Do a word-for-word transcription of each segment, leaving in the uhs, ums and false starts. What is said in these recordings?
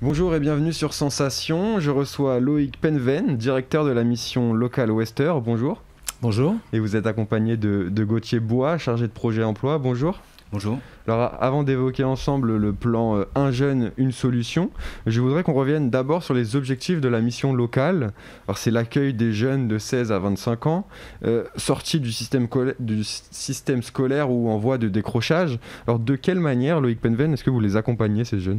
Bonjour et bienvenue sur Sensation. Je reçois Loïc Penven, directeur de la mission locale Wester. Bonjour. Bonjour. Et vous êtes accompagné de, de Gauthier Bois, chargé de projet emploi. Bonjour. Bonjour. Alors avant d'évoquer ensemble le plan euh, Un jeune, une solution, je voudrais qu'on revienne d'abord sur les objectifs de la mission locale. Alors c'est l'accueil des jeunes de seize à vingt-cinq ans, euh, sortis du système, du système scolaire ou en voie de décrochage. Alors de quelle manière, Loïc Penven, est-ce que vous les accompagnez, ces jeunes ?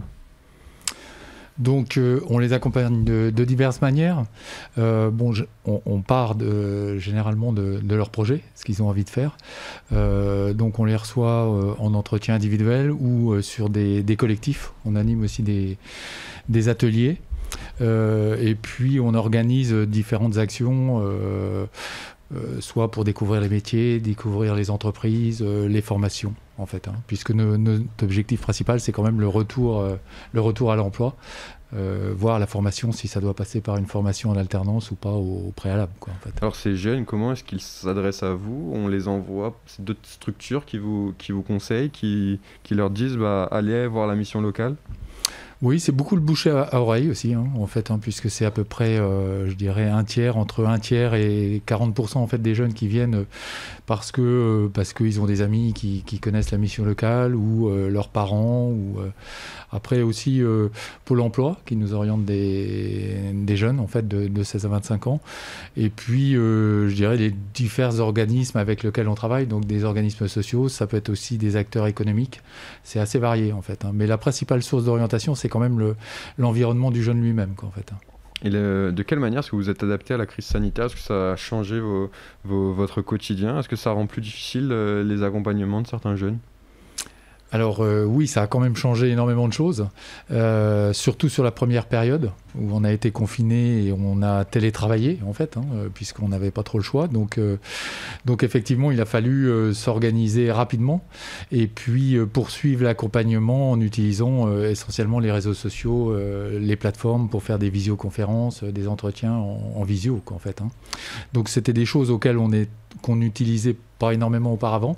Donc euh, on les accompagne de, de diverses manières. Euh, bon, je, on, on part de, généralement de, de leur projet, ce qu'ils ont envie de faire. Euh, donc on les reçoit euh, en entretien individuel ou euh, sur des, des collectifs. On anime aussi des, des ateliers. Euh, et puis on organise différentes actions, euh, euh, soit pour découvrir les métiers, découvrir les entreprises, euh, les formations en fait, hein, puisque nos, notre objectif principal c'est quand même le retour, euh, le retour à l'emploi, euh, voir la formation si ça doit passer par une formation en alternance ou pas au, au préalable, quoi, en fait. Alors ces jeunes, comment est-ce qu'ils s'adressent à vous ? On les envoie, c'est d'autres structures qui vous, qui vous conseillent, qui, qui leur disent bah, allez voir la mission locale ? Oui, c'est beaucoup le bouche à oreille aussi, hein, en fait, hein, puisque c'est à peu près, euh, je dirais, un tiers, entre un tiers et quarante pour cent en fait, des jeunes qui viennent parce que euh, parce qu'ils ont des amis qui, qui connaissent la mission locale ou euh, leurs parents. Ou, euh, après aussi euh, Pôle emploi qui nous oriente des, des jeunes en fait, de, de seize à vingt-cinq ans. Et puis, euh, je dirais, les divers organismes avec lesquels on travaille, donc des organismes sociaux, ça peut être aussi des acteurs économiques. C'est assez varié en fait, hein. Mais la principale source d'orientation, c'est quand même le, l'environnement du jeune lui-même, quoi, en fait. Et le, de quelle manière est-ce que vous êtes adapté à la crise sanitaire ? Est-ce que ça a changé vos, vos, votre quotidien ? Est-ce que ça rend plus difficile euh, les accompagnements de certains jeunes ? Alors euh, oui, ça a quand même changé énormément de choses, euh, surtout sur la première période où on a été confiné et on a télétravaillé en fait, hein, puisqu'on n'avait pas trop le choix. Donc, euh, donc effectivement, il a fallu euh, s'organiser rapidement et puis euh, poursuivre l'accompagnement en utilisant euh, essentiellement les réseaux sociaux, euh, les plateformes pour faire des visioconférences, euh, des entretiens en, en visio, quoi, en fait, hein. Donc c'était des choses auxquelles on est, qu'on n'utilisait pas énormément auparavant.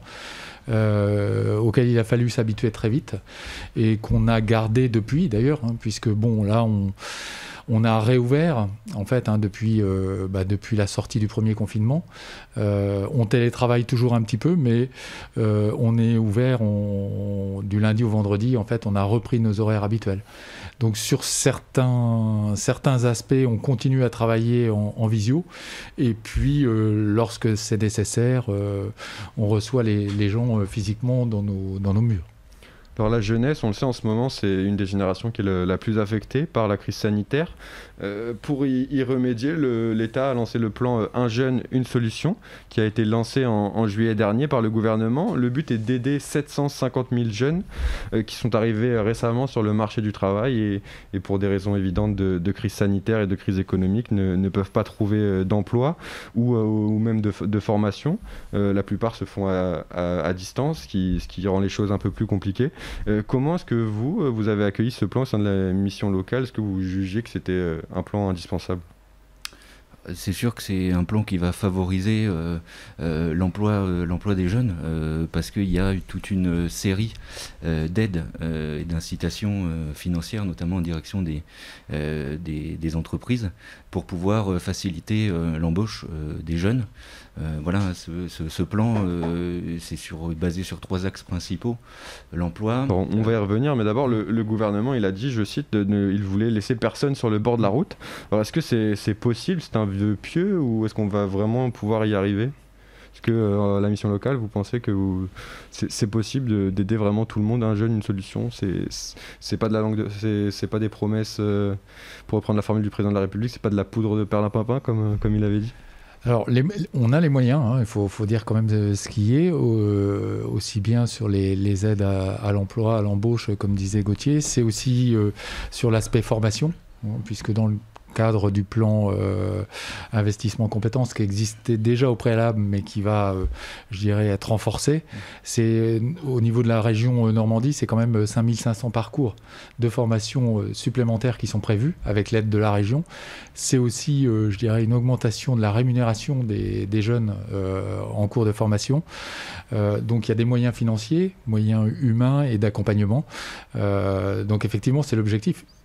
Euh, auquel il a fallu s'habituer très vite et qu'on a gardé depuis d'ailleurs, hein, puisque bon là on, on a réouvert en fait, hein, depuis, euh, bah, depuis la sortie du premier confinement. Euh, on télétravaille toujours un petit peu, mais euh, on est ouvert on, du lundi au vendredi. En fait, on a repris nos horaires habituels. Donc sur certains, certains aspects, on continue à travailler en, en visio. Et puis, euh, lorsque c'est nécessaire, euh, on reçoit les, les gens euh, physiquement dans nos, dans nos murs. Alors la jeunesse, on le sait en ce moment, c'est une des générations qui est le, la plus affectée par la crise sanitaire. Euh, pour y, y remédier, le, l'État a lancé le plan euh, Un jeune, une solution, qui a été lancé en, en juillet dernier par le gouvernement. Le but est d'aider sept cent cinquante mille jeunes euh, qui sont arrivés récemment sur le marché du travail et, et pour des raisons évidentes de, de crise sanitaire et de crise économique ne, ne peuvent pas trouver euh, d'emploi ou, euh, ou même de, de formation. Euh, la plupart se font à, à, à distance, ce qui, ce qui rend les choses un peu plus compliquées. Euh, comment est-ce que vous, vous avez accueilli ce plan au sein de la mission locale ? Est-ce que vous jugez que c'était euh, un plan indispensable ? C'est sûr que c'est un plan qui va favoriser euh, euh, l'emploi, euh, l'emploi des jeunes euh, parce qu'il y a toute une série euh, d'aides euh, et d'incitations euh, financières, notamment en direction des, euh, des, des entreprises, pour pouvoir euh, faciliter euh, l'embauche euh, des jeunes. Euh, voilà, ce, ce, ce plan, euh, c'est sur, basé sur trois axes principaux. L'emploi... Alors, on va y revenir, mais d'abord, le, le gouvernement, il a dit, je cite, de ne, il voulait laisser personne sur le bord de la route. Alors, est-ce que c'est, c'est possible ? C'est un vœu pieux ou est-ce qu'on va vraiment pouvoir y arriver ? Est-ce que euh, la mission locale, vous pensez que vous, c'est, c'est possible de, d'aider vraiment tout le monde, un jeune, une solution ? C'est, c'est pas de la langue, de, c'est, c'est pas des promesses, euh, pour reprendre la formule du président de la République, c'est pas de la poudre de perlimpinpin, comme, comme il avait dit ? Alors, les, on a les moyens, hein, il faut, faut dire quand même ce qui est, euh, aussi bien sur les, les aides à, à l'emploi, à l'embauche, comme disait Gauthier, c'est aussi euh, sur l'aspect formation, hein, puisque dans le cadre du plan euh, investissement compétences qui existait déjà au préalable, mais qui va, euh, je dirais, être renforcé. C'est, au niveau de la région Normandie, c'est quand même cinq mille cinq cents parcours de formation euh, supplémentaires qui sont prévus avec l'aide de la région. C'est aussi, euh, je dirais, une augmentation de la rémunération des, des jeunes euh, en cours de formation. Euh, donc il y a des moyens financiers, moyens humains et d'accompagnement. Euh, donc effectivement, c'est l'objectif.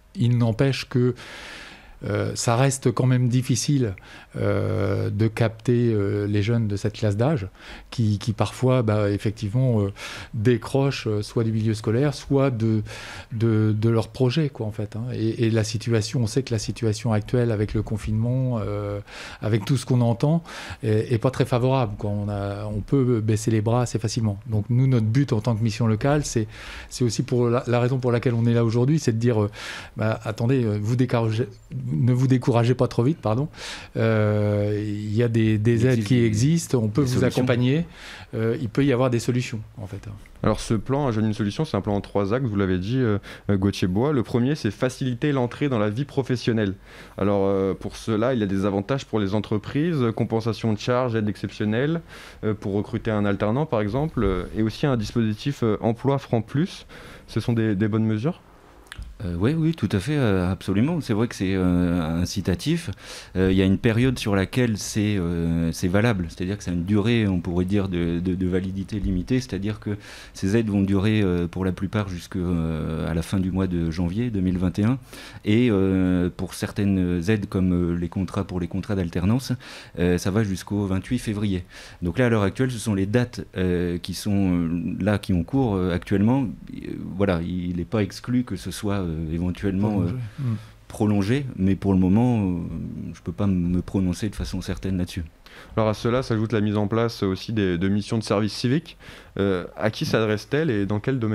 il n'empêche que Euh, ça reste quand même difficile euh, de capter euh, les jeunes de cette classe d'âge qui, qui parfois bah, effectivement euh, décrochent euh, soit du milieu scolaire soit de, de, de leur projet quoi, en fait, hein. et, et la situation, on sait que la situation actuelle avec le confinement, euh, avec tout ce qu'on entend, est, est pas très favorable, quoi. On, a, on peut baisser les bras assez facilement. Donc nous, notre but en tant que mission locale, c'est, c'est aussi pour la, la raison pour laquelle on est là aujourd'hui, c'est de dire euh, bah, attendez, vous découragez ne vous découragez pas trop vite, pardon. Euh, il y a des, des aides qui existent, on peut vous solutions. accompagner. Euh, il peut y avoir des solutions, en fait. Alors ce plan, Un jeune, une solution, c'est un plan en trois axes, vous l'avez dit, euh, Gauthier Bois. Le premier, c'est faciliter l'entrée dans la vie professionnelle. Alors euh, pour cela, il y a des avantages pour les entreprises, compensation de charges, aide exceptionnelle, euh, pour recruter un alternant, par exemple, euh, et aussi un dispositif euh, emploi franc plus. Ce sont des, des bonnes mesures ? Euh, oui, oui, tout à fait, euh, absolument. C'est vrai que c'est euh, incitatif. Il euh, y a une période sur laquelle c'est euh, c'est valable, c'est-à-dire que ça a une durée, on pourrait dire, de, de, de validité limitée, c'est-à-dire que ces aides vont durer euh, pour la plupart jusqu'à euh, la fin du mois de janvier deux mille vingt et un. Et euh, pour certaines aides, comme euh, les contrats pour les contrats d'alternance, euh, ça va jusqu'au vingt-huit février. Donc là, à l'heure actuelle, ce sont les dates euh, qui sont euh, là, qui ont cours euh, actuellement. Euh, voilà, il n'est pas exclu que ce soit Euh, éventuellement prolongé. Euh, mmh. prolongé, mais pour le moment, euh, je ne peux pas me prononcer de façon certaine là-dessus. Alors à cela s'ajoute la mise en place aussi des, de missions de service civique. Euh, à qui s'adresse-t-elle et dans quel domaine ?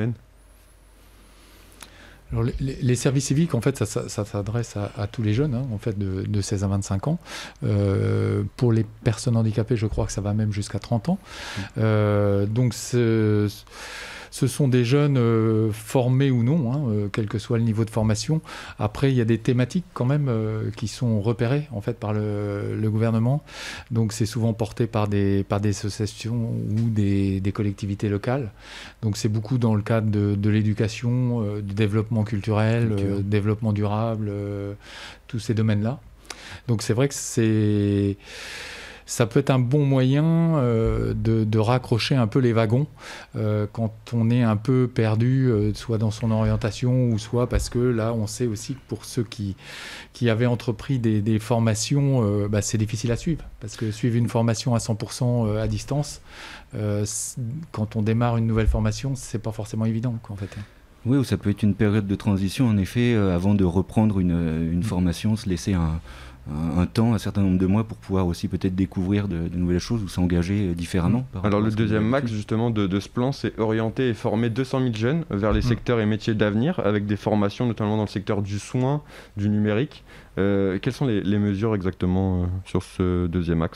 Alors, les, les services civiques, en fait, ça, ça, ça s'adresse à, à tous les jeunes, hein, en fait, de, de seize à vingt-cinq ans. Euh, pour les personnes handicapées, je crois que ça va même jusqu'à trente ans. Mmh. Euh, donc, ce, ce sont des jeunes euh, formés ou non, hein, euh, quel que soit le niveau de formation. Après, il y a des thématiques quand même euh, qui sont repérées, en fait, par le, le gouvernement. Donc, c'est souvent porté par des, par des associations ou des, des collectivités locales. Donc, c'est beaucoup dans le cadre de, de l'éducation, euh, du développement culturel, euh, développement durable, euh, tous ces domaines-là. Donc c'est vrai que c'est, ça peut être un bon moyen euh, de, de raccrocher un peu les wagons euh, quand on est un peu perdu, euh, soit dans son orientation ou soit parce que là on sait aussi que pour ceux qui, qui avaient entrepris des, des formations, euh, bah, c'est difficile à suivre parce que suivre une formation à cent pour cent à distance, euh, quand on démarre une nouvelle formation, c'est pas forcément évident quoi, en fait. Oui, ça peut être une période de transition, en effet, euh, avant de reprendre une, une formation, se laisser un, un, un temps, un certain nombre de mois pour pouvoir aussi peut-être découvrir de, de nouvelles choses ou s'engager différemment. Par Alors le deuxième axe justement de, de ce plan, c'est orienter et former deux cent mille jeunes vers les mmh. secteurs et métiers d'avenir, avec des formations notamment dans le secteur du soin, du numérique. Euh, quelles sont les, les mesures exactement euh, sur ce deuxième axe ?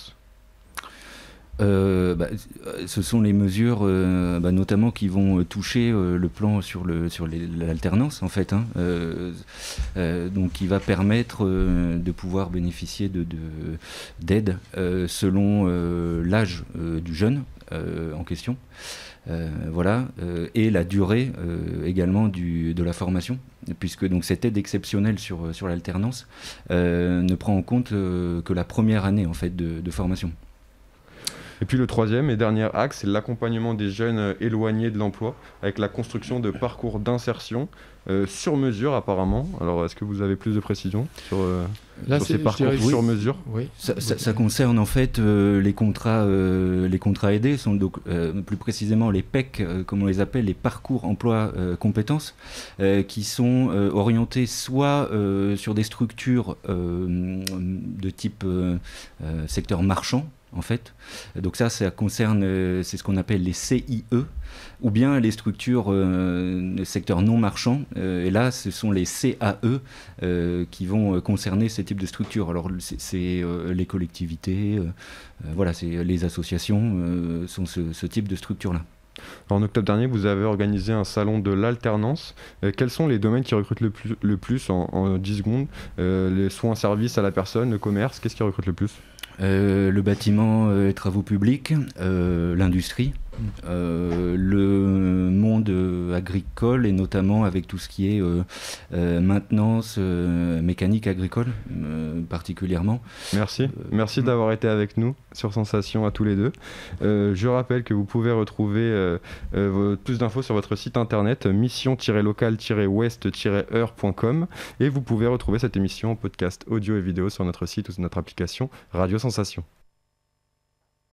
Euh, bah, ce sont les mesures euh, bah, notamment qui vont toucher euh, le plan sur, le, sur les, l'alternance en fait, hein, euh, euh, donc qui va permettre euh, de pouvoir bénéficier de, de, d'aide euh, selon euh, l'âge euh, du jeune euh, en question. Euh, voilà, euh, et la durée euh, également du, de la formation, puisque donc cette aide exceptionnelle sur, sur l'alternance euh, ne prend en compte euh, que la première année en fait, de, de formation. Et puis le troisième et dernier axe, c'est l'accompagnement des jeunes éloignés de l'emploi, avec la construction de parcours d'insertion euh, sur mesure apparemment. Alors est-ce que vous avez plus de précisions sur, euh, Là, sur ces parcours dirais, sur oui. mesure ? Oui. Ça, ça, ça concerne en fait euh, les contrats, euh, les contrats aidés, sont donc euh, plus précisément les P E C, euh, comme on les appelle, les parcours emploi euh, compétences, euh, qui sont euh, orientés soit euh, sur des structures euh, de type euh, euh, secteur marchand. En fait, donc ça, ça concerne, euh, c'est ce qu'on appelle les C I E, ou bien les structures euh, de secteur non marchand. Euh, et là, ce sont les C A E euh, qui vont concerner ces types de structures. Alors, c'est, c'est euh, les collectivités, euh, euh, voilà, c'est les associations, euh, sont ce, ce type de structures-là. En octobre dernier, vous avez organisé un salon de l'alternance. Euh, quels sont les domaines qui recrutent le plus, le plus en, en dix secondes ? euh, Les soins, services à la personne, le commerce, qu'est-ce qui recrute le plus ? Euh, le bâtiment et euh, travaux publics, euh, l'industrie, euh, le monde monde euh, agricole et notamment avec tout ce qui est euh, euh, maintenance euh, mécanique agricole euh, particulièrement. Merci, Euh, merci mm. d'avoir été avec nous sur Sensation à tous les deux. Euh, je rappelle que vous pouvez retrouver euh, euh, vos- plus d'infos sur votre site internet mission tiret local tiret ouest tiret heure point com et vous pouvez retrouver cette émission en podcast audio et vidéo sur notre site ou sur notre application Radio Sensation.